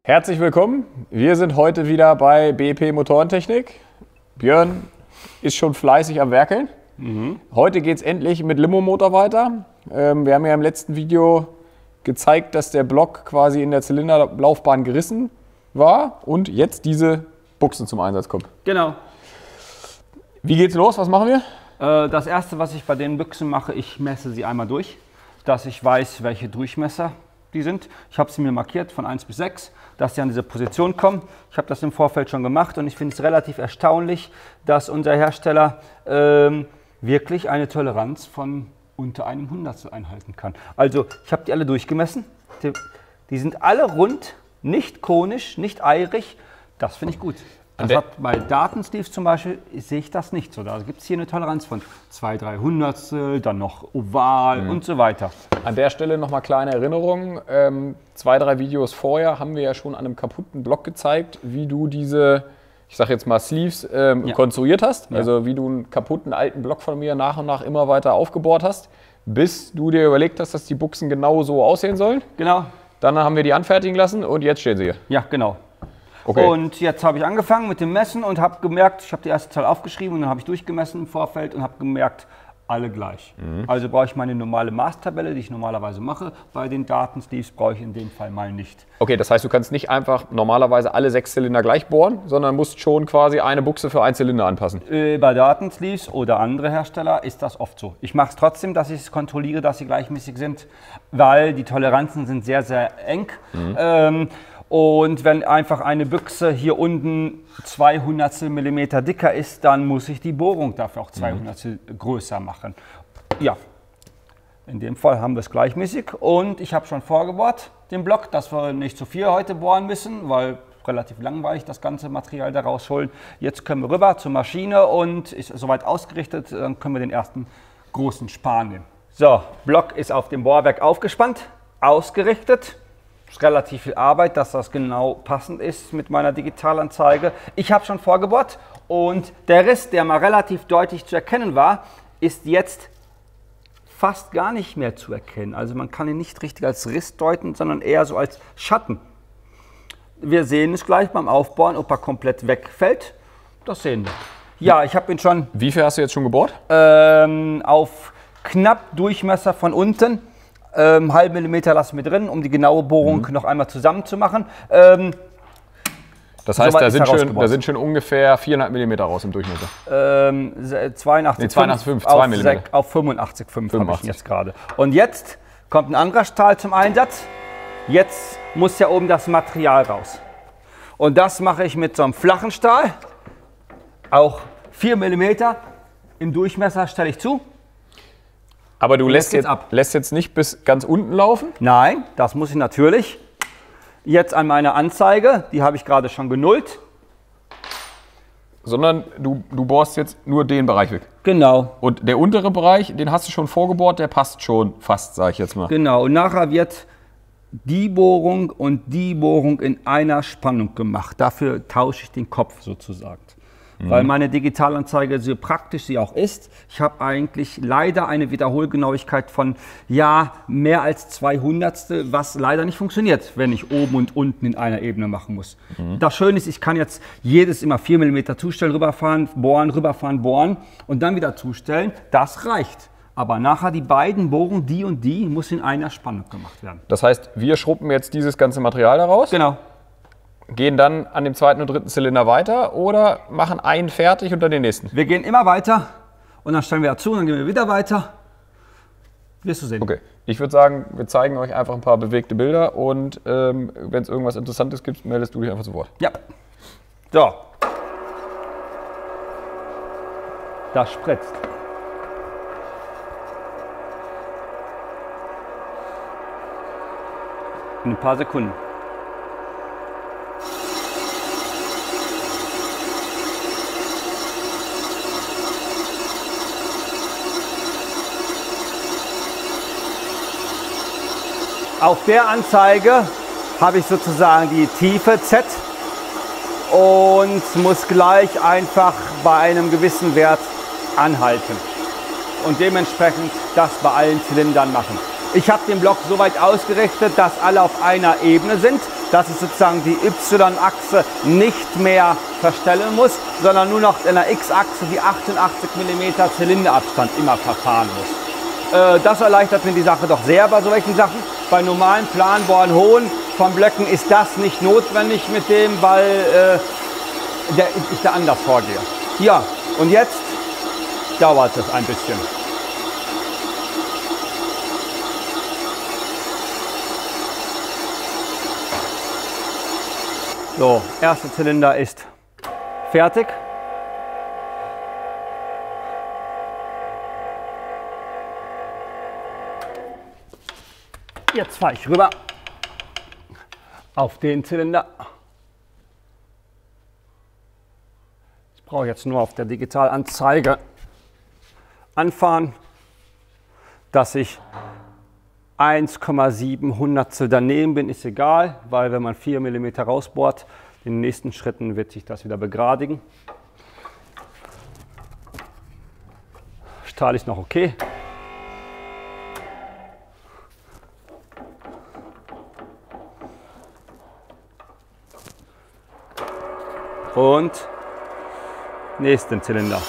Herzlich willkommen. Wir sind heute wieder bei BEP Motorentechnik. Björn ist schon fleißig am Werkeln. Heute geht es endlich mit Limo-Motor weiter. Wir haben ja im letzten Video gezeigt, dass der Block quasi in der Zylinderlaufbahn gerissen war und jetzt diese Buchsen zum Einsatz kommen. Genau. Wie geht's los? Was machen wir? Das erste, was ich bei den Büchsen mache, ich messe sie einmal durch, dass ich weiß, welche Durchmesser die sind. Ich habe sie mir markiert von 1 bis 6, dass sie an diese Position kommen. Ich habe das im Vorfeld schon gemacht und ich finde es relativ erstaunlich, dass unser Hersteller wirklich eine Toleranz von unter einem Hundertstel einhalten kann. Also ich habe die alle durchgemessen. Die sind alle rund, nicht konisch, nicht eirig. Das finde ich gut. Das hat bei Datensleeves zum Beispiel, sehe ich das nicht so. Da gibt es hier eine Toleranz von 2-3 Hundertstel, dann noch oval und so weiter. An der Stelle nochmal kleine Erinnerung. 2-3 Videos vorher haben wir ja schon an einem kaputten Block gezeigt, wie du diese, ich sage jetzt mal Sleeves, konstruiert hast. Ja. Also wie du einen kaputten alten Block von mir nach und nach immer weiter aufgebohrt hast, bis du dir überlegt hast, dass die Buchsen genau so aussehen sollen. Genau. Dann haben wir die anfertigen lassen und jetzt stehen sie hier. Ja, genau. Okay. Und jetzt habe ich angefangen mit dem Messen und habe gemerkt, ich habe die erste Zahl aufgeschrieben und dann habe ich durchgemessen im Vorfeld und habe gemerkt, alle gleich. Also brauche ich meine normale Maßtabelle, die ich normalerweise mache. Bei den Datensleeves brauche ich in dem Fall mal nicht. Okay, das heißt, du kannst nicht einfach normalerweise alle 6 Zylinder gleich bohren, sondern musst schon quasi eine Buchse für einen Zylinder anpassen. Bei Datensleeves oder andere Hersteller ist das oft so. Ich mache es trotzdem, dass ich es kontrolliere, dass sie gleichmäßig sind, weil die Toleranzen sind sehr, sehr eng. Und wenn einfach eine Büchse hier unten 200 Millimeter dicker ist, dann muss ich die Bohrung dafür auch 200 größer machen. Ja, in dem Fall haben wir es gleichmäßig und ich habe schon vorgebohrt den Block, dass wir nicht zu viel heute bohren müssen, weil relativ langweilig das ganze Material da rausholen. Jetzt können wir rüber zur Maschine und ist soweit ausgerichtet, dann können wir den ersten großen Span nehmen. So, Block ist auf dem Bohrwerk aufgespannt, ausgerichtet. Ist relativ viel Arbeit, dass das genau passend ist mit meiner Digitalanzeige. Ich habe schon vorgebohrt und der Riss, der mal relativ deutlich zu erkennen war, ist jetzt fast gar nicht mehr zu erkennen. Also man kann ihn nicht richtig als Riss deuten, sondern eher so als Schatten. Wir sehen es gleich beim Aufbohren, ob er komplett wegfällt. Das sehen wir. Ja, ich habe ihn schon... Wie viel hast du jetzt schon gebohrt? Auf knapp Durchmesser von unten. Halben Millimeter lassen wir drin, um die genaue Bohrung noch einmal zusammen zu machen. Das heißt, da sind schon ungefähr 4,5 Millimeter raus im Durchmesser. 82,5 2 Millimeter. Auf 85,5 habe ich jetzt gerade. Und jetzt kommt ein anderer Stahl zum Einsatz. Jetzt muss ja oben das Material raus. Und das mache ich mit so einem flachen Stahl. Auch 4 Millimeter im Durchmesser stelle ich zu. Aber du lässt jetzt nicht bis ganz unten laufen? Nein, das muss ich natürlich. Jetzt an meiner Anzeige, die habe ich gerade schon genullt. Sondern du bohrst jetzt nur den Bereich weg? Genau. Und der untere Bereich, den hast du schon vorgebohrt, der passt schon fast, sage ich jetzt mal. Genau, und nachher wird die Bohrung und die Bohrung in einer Spannung gemacht. Dafür tausche ich den Kopf sozusagen. Weil meine Digitalanzeige, so praktisch sie auch ist, ich habe eigentlich leider eine Wiederholgenauigkeit von mehr als 200, was leider nicht funktioniert, wenn ich oben und unten in einer Ebene machen muss. Das Schöne ist, ich kann jetzt jedes immer 4 mm zustellen, rüberfahren, bohren und dann wieder zustellen. Das reicht. Aber nachher die beiden Bohrungen, die und die, muss in einer Spannung gemacht werden. Das heißt, wir schruppen jetzt dieses ganze Material daraus? Genau. Gehen dann an dem zweiten und dritten Zylinder weiter oder machen einen fertig und dann den nächsten? Wir gehen immer weiter und dann stellen wir dazu und dann gehen wir wieder weiter. Wirst du sehen. Okay, ich würde sagen, wir zeigen euch einfach ein paar bewegte Bilder und wenn es irgendwas Interessantes gibt, meldest du dich einfach sofort. Ja. So. Das spritzt. In ein paar Sekunden. Auf der Anzeige habe ich sozusagen die Tiefe Z und muss gleich einfach bei einem gewissen Wert anhalten und dementsprechend das bei allen Zylindern machen. Ich habe den Block so weit ausgerichtet, dass alle auf einer Ebene sind. dass ich sozusagen die Y-Achse nicht mehr verstellen muss, sondern nur noch in der X-Achse die 88 mm Zylinderabstand immer verfahren muss. Das erleichtert mir die Sache doch sehr bei solchen Sachen. Bei normalen Planbohren hohen von Blöcken ist das nicht notwendig mit dem, weil ich da anders vorgehe. Ja, und jetzt dauert es ein bisschen. So, erster Zylinder ist fertig. Jetzt fahre ich rüber auf den Zylinder. Ich brauche jetzt nur auf der Digitalanzeige anfahren, dass ich 1,7 Hundertstel daneben bin, ist egal, weil wenn man 4 mm rausbohrt, in den nächsten Schritten wird sich das wieder begradigen. Stahl ist noch okay. Und nächsten Zylinder.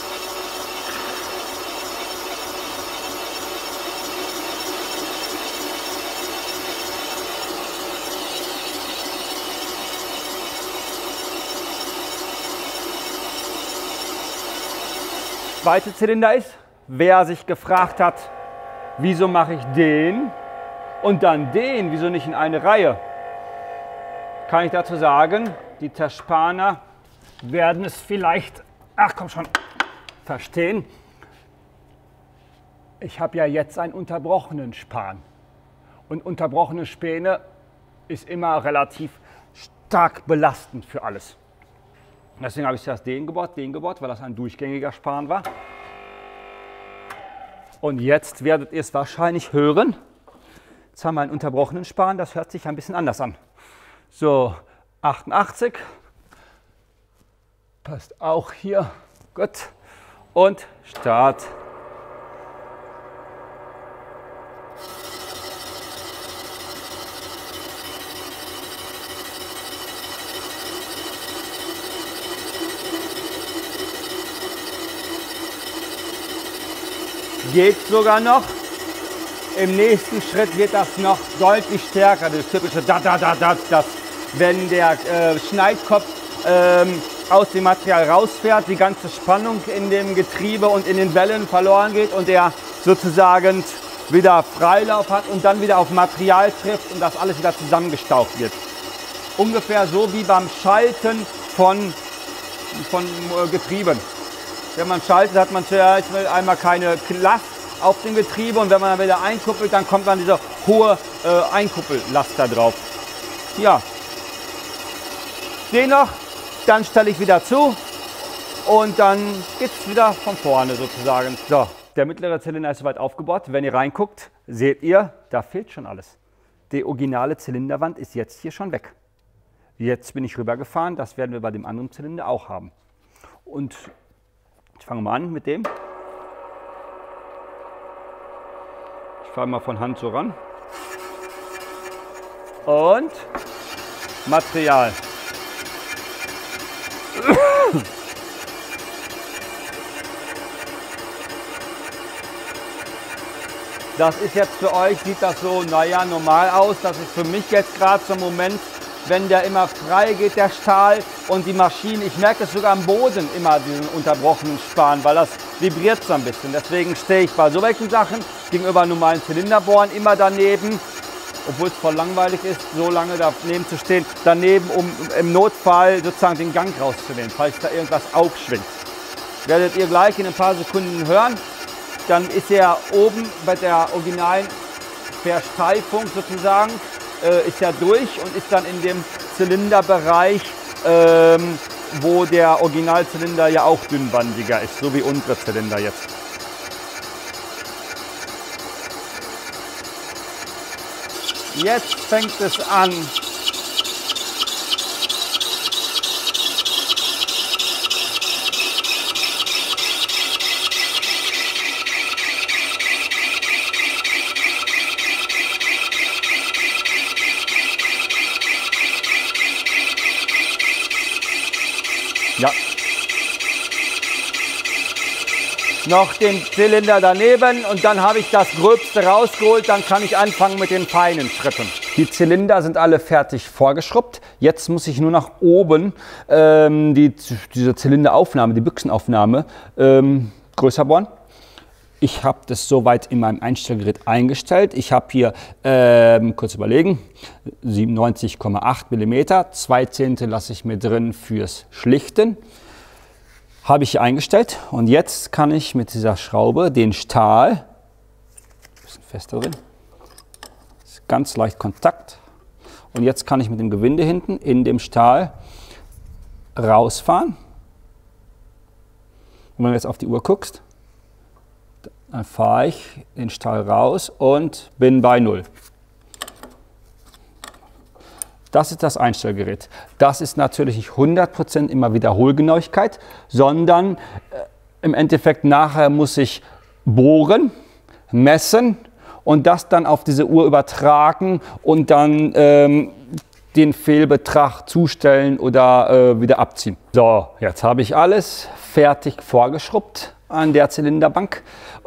Zweite Zylinder ist, wer sich gefragt hat, wieso mache ich den und dann den, wieso nicht in eine Reihe, kann ich dazu sagen, die Terspaner werden es vielleicht, ach komm schon, verstehen. Ich habe ja jetzt einen unterbrochenen Span und unterbrochene Späne ist immer relativ stark belastend für alles. Deswegen habe ich zuerst den gebaut, weil das ein durchgängiger Span war. Und jetzt werdet ihr es wahrscheinlich hören. Jetzt haben wir einen unterbrochenen Span, das hört sich ein bisschen anders an. So, 88. Passt auch hier. Gut. Und Start. Geht sogar noch. Im nächsten Schritt wird das noch deutlich stärker. Das typische das, wenn der Schneidkopf aus dem Material rausfährt, die ganze Spannung in dem Getriebe und in den Wellen verloren geht und er sozusagen wieder Freilauf hat und dann wieder auf Material trifft und das alles wieder zusammengestaucht wird. Ungefähr so wie beim Schalten von Getrieben. Wenn man schaltet, hat man zuerst einmal keine Last auf dem Getriebe und wenn man dann wieder einkuppelt, dann kommt dann diese hohe Einkuppellast da drauf. Ja, den noch, dann stelle ich wieder zu und dann geht es wieder von vorne sozusagen. So, der mittlere Zylinder ist soweit aufgebaut. Wenn ihr reinguckt, seht ihr, da fehlt schon alles. Die originale Zylinderwand ist jetzt hier schon weg. Jetzt bin ich rübergefahren, das werden wir bei dem anderen Zylinder auch haben. Und ich fange mal an mit dem. Ich fahre mal von Hand so ran. Und Material. Das ist jetzt für euch, sieht das so, naja, normal aus. Das ist für mich jetzt gerade so ein Moment, wenn der immer frei geht, der Stahl und die Maschine, ich merke es sogar am Boden immer, diesen unterbrochenen Span, weil das vibriert so ein bisschen. Deswegen stehe ich bei so welchen Sachen gegenüber normalen Zylinderbohren immer daneben, obwohl es voll langweilig ist, so lange daneben zu stehen, daneben, um im Notfall sozusagen den Gang rauszunehmen, falls da irgendwas aufschwingt. Werdet ihr gleich in ein paar Sekunden hören. Dann ist er oben bei der originalen Versteifung sozusagen, ist er durch und ist dann in dem Zylinderbereich, wo der Originalzylinder ja auch dünnwandiger ist, so wie unsere Zylinder jetzt. Jetzt fängt es an. noch den Zylinder daneben und dann habe ich das Gröbste rausgeholt. Dann kann ich anfangen mit den feinen Schritten. Die Zylinder sind alle fertig vorgeschrubbt. Jetzt muss ich nur nach oben diese Zylinderaufnahme, die Büchsenaufnahme größer bohren. Ich habe das soweit in meinem Einstellgerät eingestellt. Ich habe hier, kurz überlegen, 97,8 mm. 2 Zehntel lasse ich mir drin fürs Schlichten. Habe ich hier eingestellt. Und jetzt kann ich mit dieser Schraube den Stahl, ein bisschen fester drin, ist ganz leicht Kontakt. Und jetzt kann ich mit dem Gewinde hinten in dem Stahl rausfahren. Und wenn du jetzt auf die Uhr guckst, dann fahre ich den Stahl raus und bin bei 0. Das ist das Einstellgerät. Das ist natürlich nicht 100% immer Wiederholgenauigkeit, sondern im Endeffekt nachher muss ich bohren, messen und das dann auf diese Uhr übertragen und dann den Fehlbetrag zustellen oder wieder abziehen. So, jetzt habe ich alles fertig vorgeschrubbt an der Zylinderbank.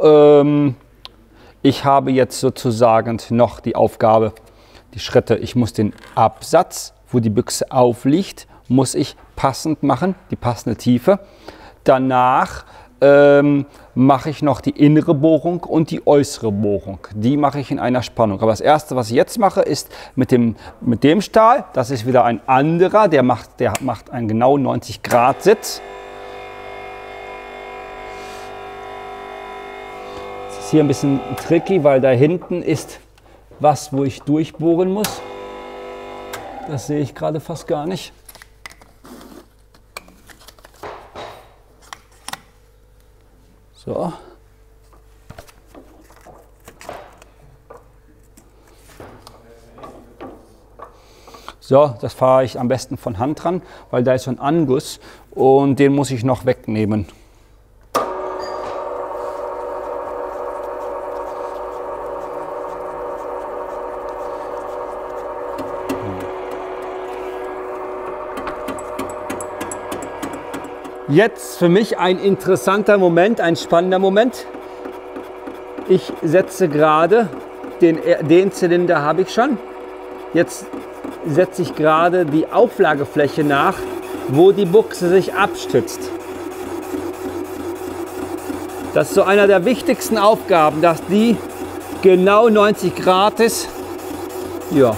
Ich habe jetzt sozusagen noch die Aufgabe, die Schritte, ich muss den Absatz, wo die Büchse aufliegt, muss ich passend machen, die passende Tiefe. Danach mache ich noch die innere Bohrung und die äußere Bohrung. Die mache ich in einer Spannung. Aber das erste, was ich jetzt mache, ist mit dem Stahl, das ist wieder ein anderer, der macht einen genau 90 Grad Sitz. Das ist hier ein bisschen tricky, weil da hinten ist was, wo ich durchbohren muss. Das sehe ich gerade fast gar nicht. So. So, das fahre ich am besten von Hand dran, weil da ist so ein Anguss und den muss ich noch wegnehmen. Jetzt für mich ein interessanter Moment, ein spannender Moment. Ich setze gerade, den Zylinder habe ich schon. Jetzt setze ich gerade die Auflagefläche nach, wo die Buchse sich abstützt. Das ist so einer der wichtigsten Aufgaben, dass die genau 90 Grad ist. Ja.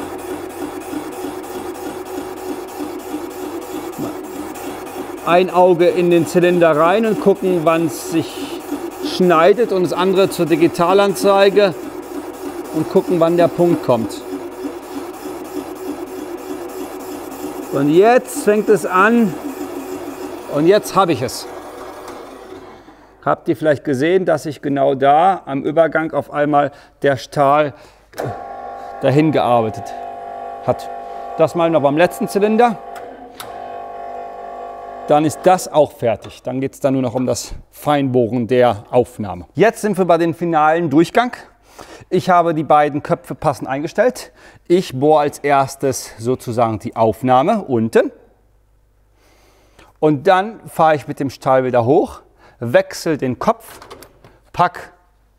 Ein Auge in den Zylinder rein und gucken, wann es sich schneidet und das andere zur Digitalanzeige und gucken, wann der Punkt kommt. Und jetzt fängt es an und jetzt habe ich es. Habt ihr vielleicht gesehen, dass sich genau da am Übergang auf einmal der Stahl dahin gearbeitet hat. Das mal noch beim letzten Zylinder. Dann ist das auch fertig. Dann geht es dann nur noch um das Feinbohren der Aufnahme. Jetzt sind wir bei dem finalen Durchgang. Ich habe die beiden Köpfe passend eingestellt. Ich bohre als erstes sozusagen die Aufnahme unten. Und dann fahre ich mit dem Stahl wieder hoch, wechsle den Kopf, pack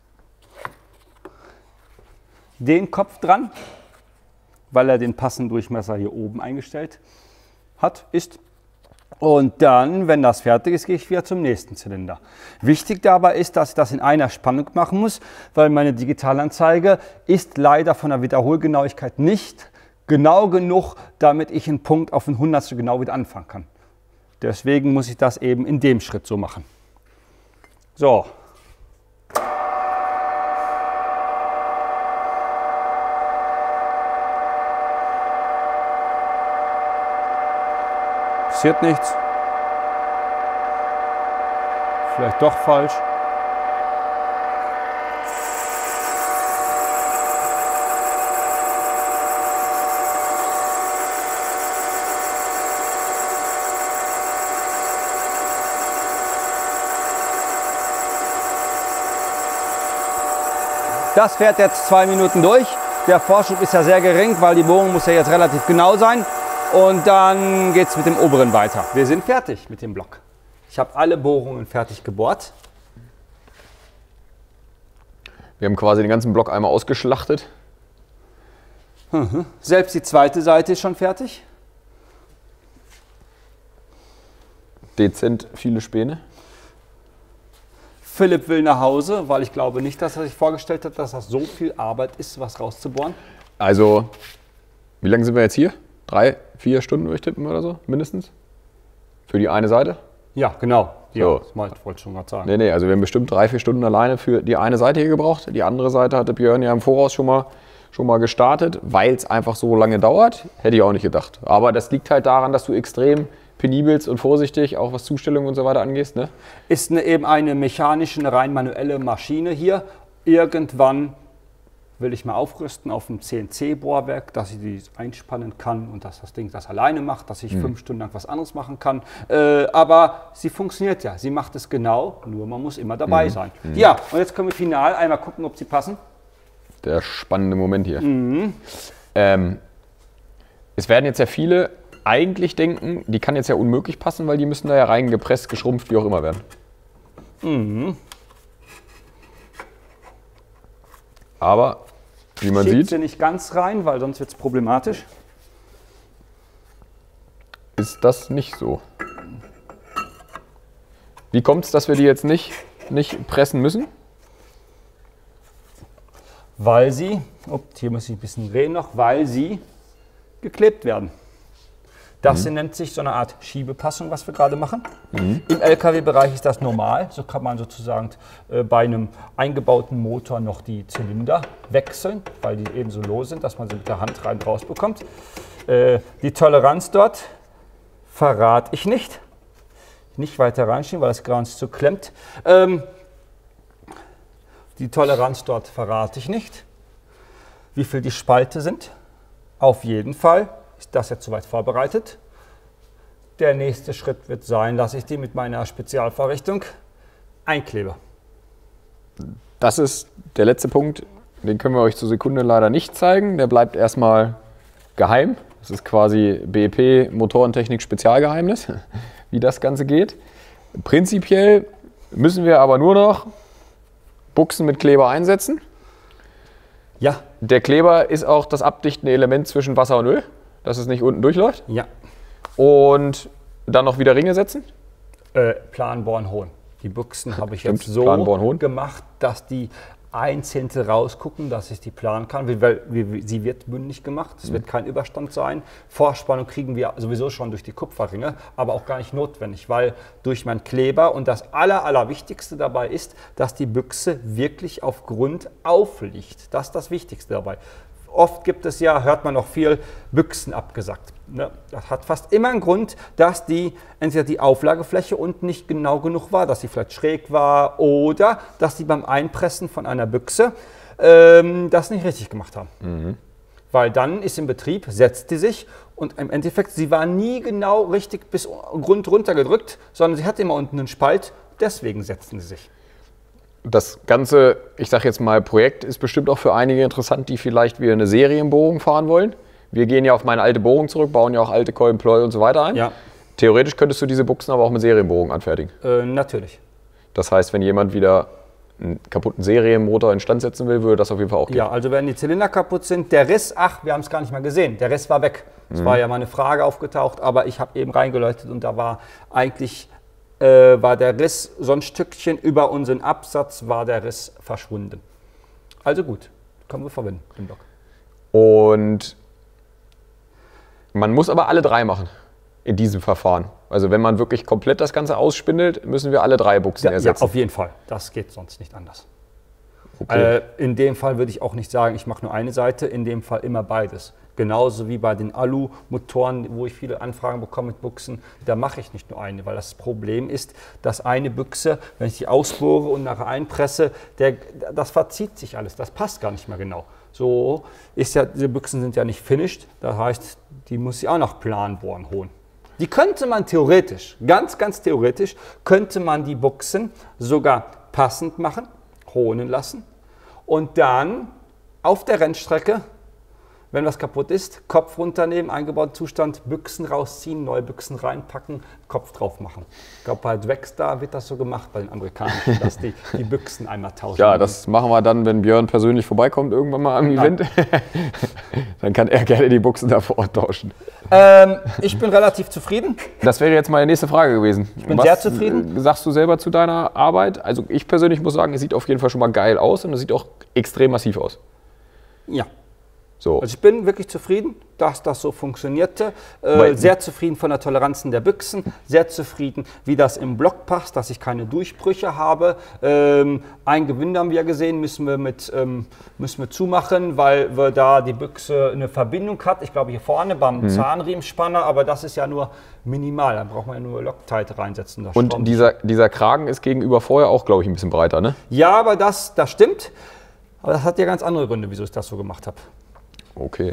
den Kopf dran, weil er den passenden Durchmesser hier oben eingestellt ist. Und dann, wenn das fertig ist, gehe ich wieder zum nächsten Zylinder. Wichtig dabei ist, dass ich das in einer Spannung machen muss, weil meine Digitalanzeige ist leider von der Wiederholgenauigkeit nicht genau genug, damit ich einen Punkt auf ein Hundertstel genau wieder anfangen kann. Deswegen muss ich das eben in dem Schritt so machen. So. Passiert nichts. Vielleicht doch falsch. Das fährt jetzt 2 Minuten durch. Der Vorschub ist ja sehr gering, weil die Bohrung muss ja jetzt relativ genau sein. Und dann geht es mit dem oberen weiter. Wir sind fertig mit dem Block. Ich habe alle Bohrungen fertig gebohrt. Wir haben quasi den ganzen Block einmal ausgeschlachtet. Selbst die zweite Seite ist schon fertig. Dezent viele Späne. Philipp will nach Hause, weil ich glaube nicht, dass er sich vorgestellt hat, dass das so viel Arbeit ist, was rauszubohren. Also, wie lange sind wir jetzt hier? 3, 4 Stunden würde ich tippen oder so, mindestens? Für die eine Seite? Ja, genau. So. Ja, das wollte ich schon gerade sagen. Nee, also wir haben bestimmt 3, 4 Stunden alleine für die eine Seite hier gebraucht. Die andere Seite hatte Björn ja im Voraus schon mal gestartet, weil es einfach so lange dauert. Hätte ich auch nicht gedacht. Aber das liegt halt daran, dass du extrem penibelst und vorsichtig, auch was Zustellung und so weiter angehst. Ne? Ist eben eine mechanische, eine rein manuelle Maschine hier. Irgendwann will ich mal aufrüsten auf ein CNC-Bohrwerk, dass ich die einspannen kann und dass das Ding das alleine macht, dass ich 5 Stunden lang was anderes machen kann. Aber sie funktioniert ja, sie macht es genau, nur man muss immer dabei sein. Ja, und jetzt können wir final einmal gucken, ob sie passen. Der spannende Moment hier. Es werden jetzt ja viele eigentlich denken, die kann jetzt ja unmöglich passen, weil die müssen da ja reingepresst, geschrumpft, wie auch immer werden. Aber, wie man Schiebt sieht, sie nicht ganz rein, weil sonst wird es problematisch. ist das nicht so. Wie kommt es, dass wir die jetzt nicht pressen müssen? Weil sie, hier muss ich ein bisschen drehen noch, weil sie geklebt werden. Das nennt sich so eine Art Schiebepassung, was wir gerade machen. Im LKW-Bereich ist das normal. So kann man sozusagen bei einem eingebauten Motor noch die Zylinder wechseln, weil die eben so los sind, dass man sie mit der Hand rein raus bekommt. Die Toleranz dort verrate ich nicht. Nicht weiter reinschieben, weil das ganz zu klemmt. Die Toleranz dort verrate ich nicht. Wie viel die Spalte sind. Auf jeden Fall ist das jetzt soweit vorbereitet. Der nächste Schritt wird sein, dass ich die mit meiner Spezialvorrichtung einklebe. Das ist der letzte Punkt, den können wir euch zur Sekunde leider nicht zeigen. Der bleibt erstmal geheim. Das ist quasi BEP Motorentechnik Spezialgeheimnis, wie das Ganze geht. Prinzipiell müssen wir aber nur noch Buchsen mit Kleber einsetzen. Ja. Der Kleber ist auch das abdichtende Element zwischen Wasser und Öl, dass es nicht unten durchläuft. Ja. Und dann noch wieder Ringe setzen. Planbohren holen. Die Buchsen habe ich Stimmt, jetzt so Planbohren holen. gemacht, dass die einzeln rausgucken, dass ich die planen kann. Weil sie wird bündig gemacht, es wird kein Überstand sein. Vorspannung kriegen wir sowieso schon durch die Kupferringe, aber auch gar nicht notwendig, weil durch meinen Kleber und das Allerwichtigste dabei ist, dass die Büchse wirklich auf Grund aufliegt. Das ist das Wichtigste dabei. Oft gibt es ja, hört man noch viel, Büchsen abgesackt. Ne? Das hat fast immer einen Grund, dass entweder die Auflagefläche unten nicht genau genug war, dass sie vielleicht schräg war oder dass sie beim Einpressen von einer Büchse das nicht richtig gemacht haben. Weil dann ist im Betrieb, setzt die sich und im Endeffekt, sie war nie genau richtig bis Grund runter gedrückt, sondern sie hatte immer unten einen Spalt, deswegen setzten sie sich. Das ganze, ich sage jetzt mal, Projekt ist bestimmt auch für einige interessant, die vielleicht wieder eine Serienbohrung fahren wollen. Wir gehen ja auf meine alte Bohrung zurück, bauen ja auch alte Kolben, Pleu und so weiter ein. Ja. Theoretisch könntest du diese Buchsen aber auch mit Serienbohrung anfertigen. Natürlich. Das heißt, wenn jemand wieder einen kaputten Serienmotor instand setzen will, würde das auf jeden Fall auch gehen. Ja, also wenn die Zylinder kaputt sind, der Riss, wir haben es gar nicht mal gesehen, der Riss war weg. Es war ja mal eine Frage aufgetaucht, aber ich habe eben reingeleuchtet und da war eigentlich war der Riss so ein Stückchen über unseren Absatz, war der Riss verschwunden. Also gut, können wir verwenden im Block. Und man muss aber alle 3 machen in diesem Verfahren. Also wenn man wirklich komplett das Ganze ausspindelt, müssen wir alle 3 Buchsen ersetzen. Ja, auf jeden Fall. Das geht sonst nicht anders. Okay. In dem Fall würde ich auch nicht sagen, ich mache nur eine Seite, in dem Fall immer beides. Genauso wie bei den Alu-Motoren, wo ich viele Anfragen bekomme mit Buchsen, da mache ich nicht nur eine, weil das Problem ist, dass eine Büchse, wenn ich die ausbohre und nachher einpresse, das verzieht sich alles, das passt gar nicht mehr genau. So ist ja, diese Büchsen sind ja nicht finished, das heißt, die muss ich auch noch Planbohren holen. Die könnte man theoretisch, ganz theoretisch, könnte man die Buchsen sogar passend machen, holen lassen und dann auf der Rennstrecke, wenn was kaputt ist, Kopf runternehmen, eingebauten Zustand, Büchsen rausziehen, neue Büchsen reinpacken, Kopf drauf machen. Ich glaube, bei Dragster wird das so gemacht bei den Amerikanischen, dass die Büchsen einmal tauschen. Ja, das machen wir dann, wenn Björn persönlich vorbeikommt, irgendwann mal am Event. Dann kann er gerne die Buchsen da vor Ort tauschen. Ich bin relativ zufrieden. Das wäre jetzt meine nächste Frage gewesen. Ich bin sehr zufrieden. Sagst du selber zu deiner Arbeit? Also ich persönlich muss sagen, es sieht auf jeden Fall schon mal geil aus und es sieht auch extrem massiv aus. Ja. So. Also ich bin wirklich zufrieden, dass das so funktionierte. Sehr zufrieden von der Toleranzen der Büchsen, sehr zufrieden, wie das im Block passt, dass ich keine Durchbrüche habe. Ein Gewinde haben wir gesehen, müssen wir zumachen, weil wir da die Büchse eine Verbindung hat. Ich glaube hier vorne beim Zahnriemenspanner, aber das ist ja nur minimal. Da braucht man ja nur Loctite reinsetzen. Und dieser Kragen ist gegenüber vorher auch, glaube ich, ein bisschen breiter, ne? Ja, aber das stimmt. Aber das hat ja ganz andere Gründe, wieso ich das so gemacht habe. Okay.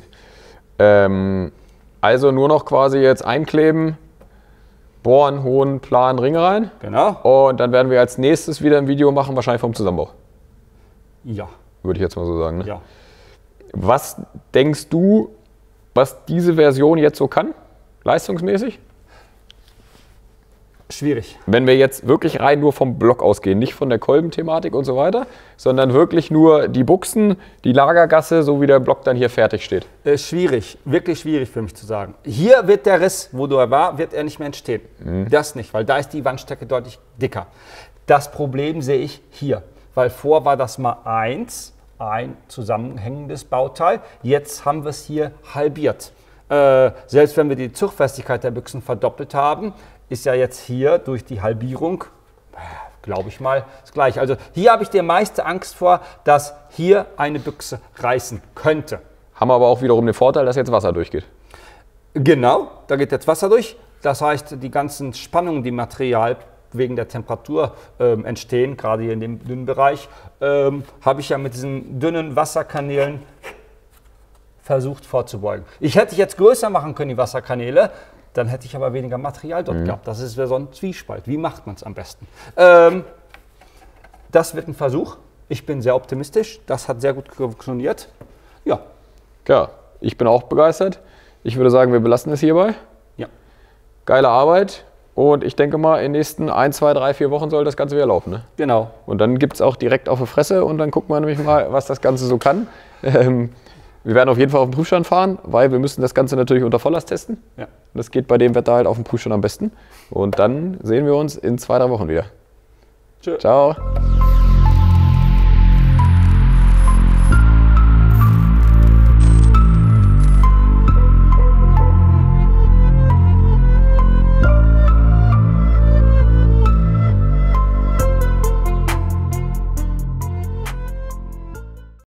Also nur noch quasi jetzt einkleben, bohren, hohen, Plan, Ringe rein. Genau. Und dann werden wir als nächstes wieder ein Video machen, wahrscheinlich vom Zusammenbau. Ja. Würde ich jetzt mal so sagen. Ne? Ja. Was denkst du, was diese Version jetzt so kann, leistungsmäßig? Schwierig. Wenn wir jetzt wirklich rein nur vom Block ausgehen, nicht von der Kolbenthematik und so weiter, sondern wirklich nur die Buchsen, die Lagergasse, so wie der Block dann hier fertig steht. Schwierig, wirklich schwierig für mich zu sagen. Hier wird der Riss, wo du war, wird er nicht mehr entstehen. Das nicht, weil da ist die Wandstärke deutlich dicker. Das Problem sehe ich hier, weil vor war das mal ein zusammenhängendes Bauteil. Jetzt haben wir es hier halbiert. Selbst wenn wir die Zugfestigkeit der Büchsen verdoppelt haben, ist ja jetzt hier durch die Halbierung, glaube ich mal, das Gleiche. Also hier habe ich die meiste Angst vor, dass hier eine Büchse reißen könnte. Haben aber auch wiederum den Vorteil, dass jetzt Wasser durchgeht. Genau, da geht jetzt Wasser durch. Das heißt, die ganzen Spannungen, die Material wegen der Temperatur entstehen, gerade hier in dem dünnen Bereich, habe ich ja mit diesen dünnen Wasserkanälen versucht vorzubeugen. Ich hätte jetzt größer machen können, die Wasserkanäle, dann hätte ich aber weniger Material dort gehabt. Das ist so ein Zwiespalt. Wie macht man es am besten? Das wird ein Versuch. Ich bin sehr optimistisch. Das hat sehr gut funktioniert. Ja. Ja, ich bin auch begeistert. Ich würde sagen, wir belassen es hierbei. Ja. Geile Arbeit. Und ich denke mal, in den nächsten 1, 2, 3, 4 Wochen soll das Ganze wieder laufen. Ne? Genau. Und dann gibt es auch direkt auf die Fresse und dann gucken wir nämlich mal, was das Ganze so kann. Wir werden auf jeden Fall auf den Prüfstand fahren, weil wir müssen das Ganze natürlich unter Volllast testen. Ja. Das geht bei dem Wetter halt auf dem Prüfstand am besten. Und dann sehen wir uns in 2, 3 Wochen wieder. Tschö. Ciao.